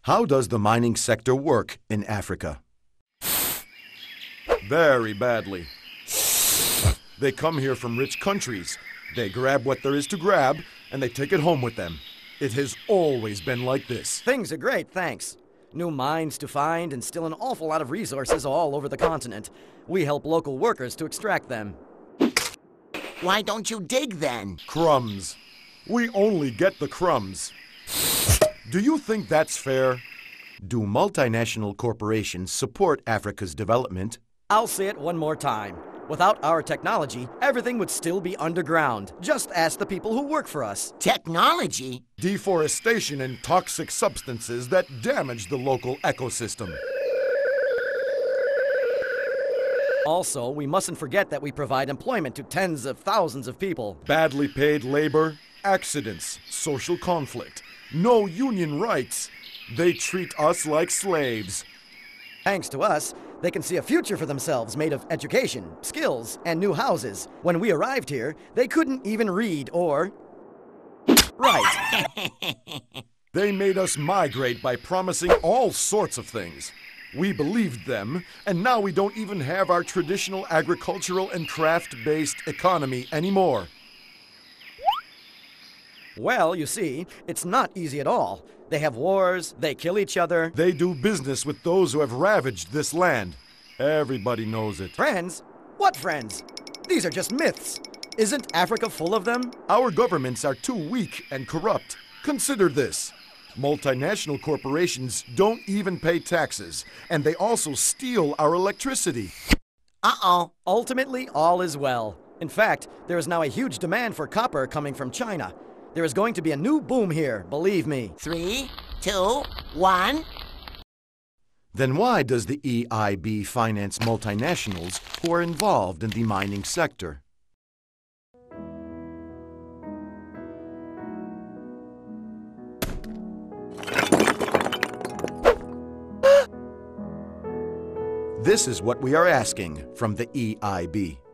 How does the mining sector work in Africa? Very badly. They come here from rich countries. They grab what there is to grab, and they take it home with them. It has always been like this. Things are great, thanks. New mines to find and still an awful lot of resources all over the continent. We help local workers to extract them. Why don't you dig then? Crumbs. We only get the crumbs. Do you think that's fair? Do multinational corporations support Africa's development? I'll say it one more time. Without our technology, everything would still be underground. Just ask the people who work for us. Technology? Deforestation and toxic substances that damage the local ecosystem. Also, we mustn't forget that we provide employment to tens of thousands of people. Badly paid labor, accidents, social conflict, no union rights. They treat us like slaves. Thanks to us, they can see a future for themselves made of education, skills, and new houses. When we arrived here, they couldn't even read or write. They made us migrate by promising all sorts of things. We believed them, and now we don't even have our traditional agricultural and craft-based economy anymore. Well, you see, it's not easy at all. They have wars, they kill each other. They do business with those who have ravaged this land. Everybody knows it. Friends? What friends? These are just myths. Isn't Africa full of them? Our governments are too weak and corrupt. Consider this. Multinational corporations don't even pay taxes, and they also steal our electricity. Uh-oh. Ultimately, all is well. In fact, there is now a huge demand for copper coming from China. There is going to be a new boom here, believe me. 3, 2, 1. Then why does the EIB finance multinationals who are involved in the mining sector? This is what we are asking from the EIB.